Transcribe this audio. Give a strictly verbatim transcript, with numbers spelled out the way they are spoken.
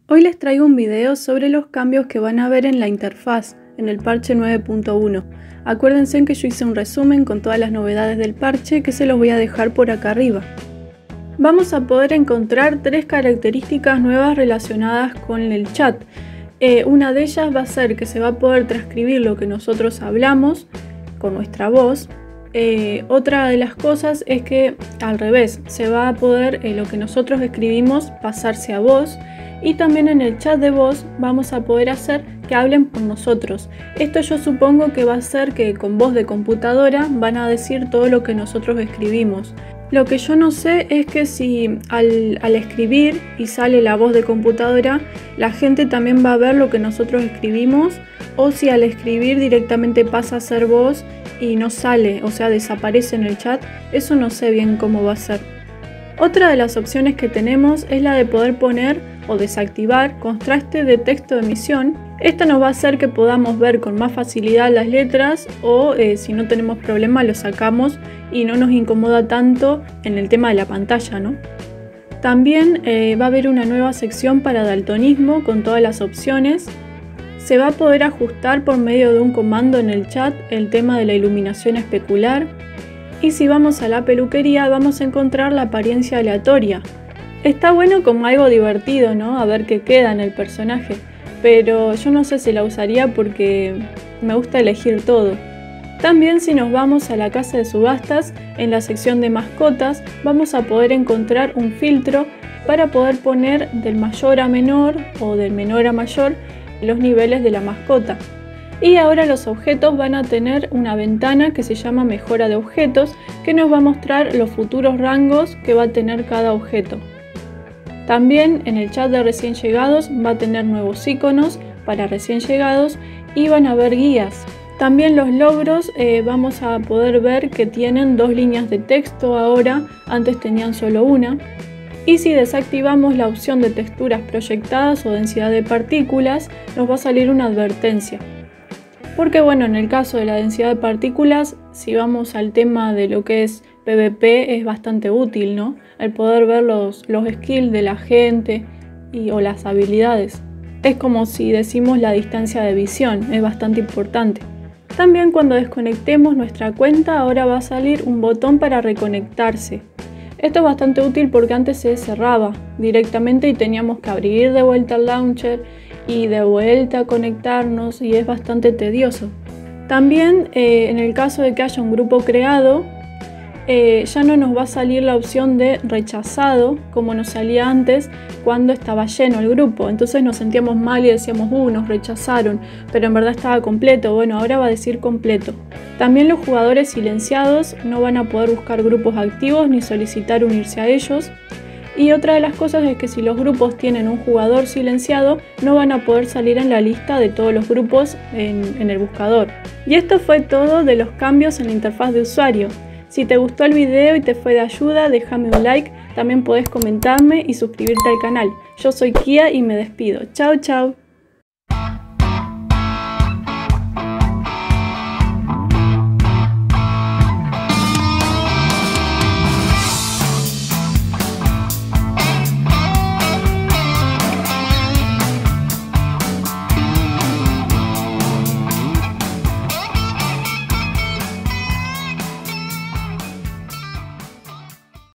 Hoy les traigo un video sobre los cambios que van a ver en la interfaz en el parche nueve punto uno. Acuérdense que yo hice un resumen con todas las novedades del parche que se los voy a dejar por acá arriba. Vamos a poder encontrar tres características nuevas relacionadas con el chat. Eh, una de ellas va a ser que se va a poder transcribir lo que nosotros hablamos con nuestra voz. Eh, otra de las cosas es que al revés, se va a poder eh, lo que nosotros escribimos pasarse a voz. Y también en el chat de voz vamos a poder hacer que hablen por nosotros. Esto yo supongo que va a ser que con voz de computadora van a decir todo lo que nosotros escribimos. Lo que yo no sé es que si al, al escribir y sale la voz de computadora, la gente también va a ver lo que nosotros escribimos, o si al escribir directamente pasa a ser voz y no sale, o sea desaparece en el chat. Eso no sé bien cómo va a ser. Otra de las opciones que tenemos es la de poder poner o desactivar contraste de texto de emisión. Esto nos va a hacer que podamos ver con más facilidad las letras o eh, si no tenemos problema lo sacamos y no nos incomoda tanto en el tema de la pantalla, ¿no? También eh, va a haber una nueva sección para daltonismo con todas las opciones. Se va a poder ajustar por medio de un comando en el chat el tema de la iluminación especular. Y si vamos a la peluquería vamos a encontrar la apariencia aleatoria. Está bueno como algo divertido, ¿no? A ver qué queda en el personaje. Pero yo no sé si la usaría porque me gusta elegir todo. También si nos vamos a la casa de subastas, en la sección de mascotas, vamos a poder encontrar un filtro para poder poner del mayor a menor o del menor a mayor los niveles de la mascota. Y ahora los objetos van a tener una ventana que se llama mejora de objetos, que nos va a mostrar los futuros rangos que va a tener cada objeto. También en el chat de recién llegados va a tener nuevos iconos para recién llegados y van a haber guías. También los logros eh, vamos a poder ver que tienen dos líneas de texto ahora, antes tenían solo una. Y si desactivamos la opción de texturas proyectadas o densidad de partículas, nos va a salir una advertencia. Porque bueno, en el caso de la densidad de partículas, si vamos al tema de lo que es PvP, es bastante útil, ¿no? El poder ver los, los skills de la gente y, o las habilidades. Es como si decimos la distancia de visión, es bastante importante. También cuando desconectemos nuestra cuenta, ahora va a salir un botón para reconectarse. Esto es bastante útil porque antes se cerraba directamente y teníamos que abrir de vuelta el launcher y de vuelta a conectarnos y es bastante tedioso. También eh, en el caso de que haya un grupo creado, eh, ya no nos va a salir la opción de rechazado como nos salía antes cuando estaba lleno el grupo. Entonces nos sentíamos mal y decíamos, uh, nos rechazaron, pero en verdad estaba completo. Bueno, ahora va a decir completo. También los jugadores silenciados no van a poder buscar grupos activos ni solicitar unirse a ellos. Y otra de las cosas es que si los grupos tienen un jugador silenciado, no van a poder salir en la lista de todos los grupos en, en el buscador. Y esto fue todo de los cambios en la interfaz de usuario. Si te gustó el video y te fue de ayuda, déjame un like, también podés comentarme y suscribirte al canal. Yo soy Kia y me despido. Chao, chao.